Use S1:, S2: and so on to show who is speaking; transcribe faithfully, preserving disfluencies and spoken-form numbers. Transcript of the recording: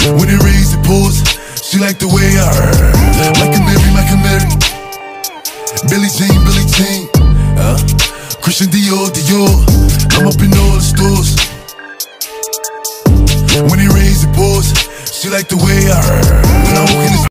S1: When it rains, it pours. She like the way I heard. Like a Mary, like a Mary. Billie Jean, Billie Jean. Uh, Christian Dior, Dior. I'm up in all the stores. When it rains, it pours. She like the way I heard. When I walk in the